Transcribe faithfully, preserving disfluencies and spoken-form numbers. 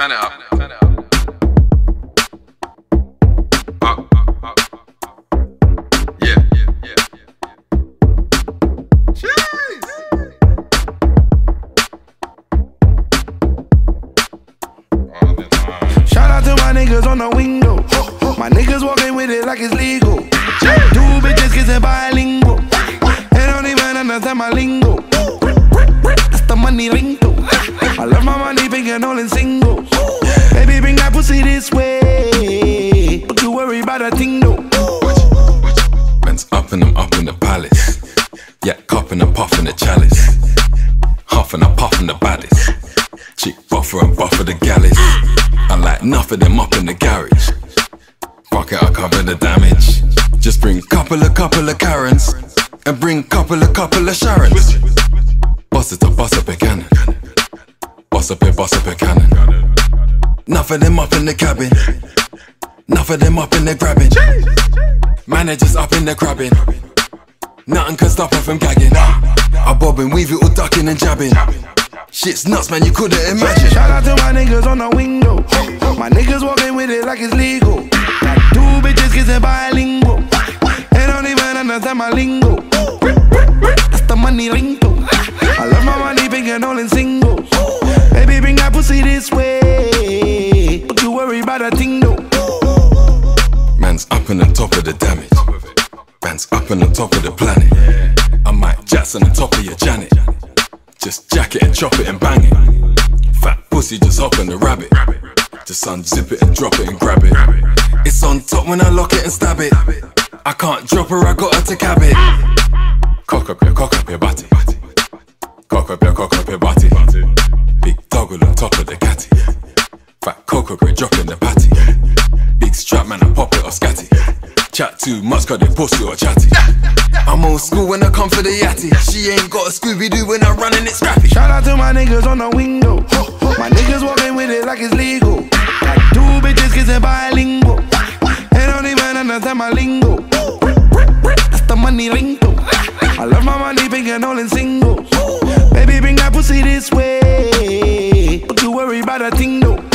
turn it up. Turn it up. Up, up, up, up. Yeah, yeah, yeah, yeah. Jeez. Shout out to my niggas on the window. My niggas walking with it like it's legal. Two bitches kissing bilingual. They don't even understand my lingo. That's the money lingo. I love my money big and all in singles. Baby, bring that pussy this way. Don't you worry about a thing though. Man's up and I'm up in the palace. Yeah, cupping and puffing the chalice. Huffing and puffing the baddest. Chick buffer and buffer the galleys. I like enough of them up in the garage. Fuck it, I cover the damage. Just bring couple of couple of Karens and bring couple of couple of Sharons. Bust it up, bust up a cannon. Bust up a, bust up a cannon. Enough of them up in the cabin. Enough of them up in the grabbing. Managers up in the crabbing. Nothing can stop her from gagging. I bob and weave it all ducking and jabbing. Shit's nuts, man, you couldn't imagine. Shout out to my niggas on the window. My niggas walking with it like it's legal. Two bitches kissing bilingual. They don't even understand my lingo. That's the money lingo. I love my money big and all in singles. Baby, bring that pussy this way. Don't you worry about a thing though. Man's up on the top of the damage. Man's up on the top of the planet. I might Jackson on top of your Janet. Just jack it and chop it and bang it. Fat pussy just hop on the rabbit. Just unzip it and drop it and grab it. It's on top when I lock it and stab it. I can't drop her, I got her to cab it. Cock up your, cock up your body. Cock up your, cock up your body. Big doggle on top of the catty. Fat cocoa grey dropping the patty. Big strap man, I pop it or scatty. Chat too much, got it pussy or chatty. I'm old school when I come for the yatty. She ain't got a Scooby-Doo when I'm running it scrappy. Shout out to my niggas on the window. My niggas walking with it like it's legal. Two bitches kissing bilingual. They don't even understand my lingo. That's the money lingo. I love my money big and all in singles. Baby, bring that pussy this way. Don't you worry about a thing though.